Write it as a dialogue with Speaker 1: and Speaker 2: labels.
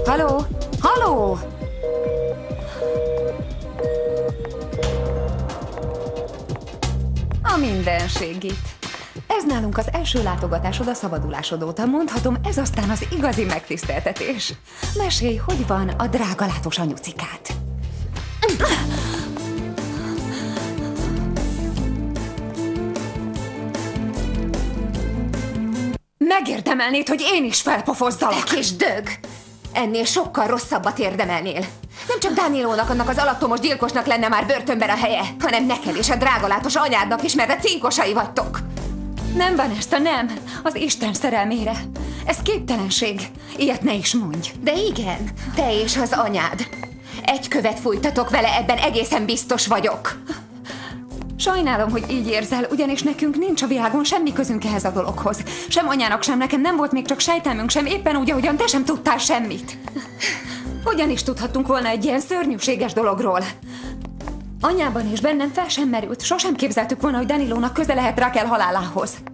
Speaker 1: Halló? Halló? A mindenség itt. Ez nálunk az első látogatásod a szabadulásod óta. Mondhatom, ez aztán az igazi megtiszteltetés. Mesélj, hogy van a drága látós anyucikád? Megérdemelnéd, hogy én is felpofozzalak.
Speaker 2: És dög! Ennél sokkal rosszabbat érdemelnél. Nem csak Danilónak, annak az alattomos gyilkosnak lenne már börtönben a helye, hanem neked és a drágalátos anyádnak is, mert a cinkosai vagytok.
Speaker 1: Nem, Vanessa, nem. Az Isten szerelmére. Ez képtelenség. Ilyet ne is mondj.
Speaker 2: De igen, te és az anyád. Egy követ fújtatok vele, ebben egészen biztos vagyok.
Speaker 1: Sajnálom, hogy így érzel, ugyanis nekünk nincs a világon semmi közünk ehhez a dologhoz. Sem anyának, sem nekem nem volt még csak sejtelmünk sem, éppen úgy, ahogyan te sem tudtál semmit. Hogyan is tudhattunk volna egy ilyen szörnyűséges dologról? Anyában és bennem fel sem merült. Sosem képzeltük volna, hogy Danilónak köze lehet Raquel halálához.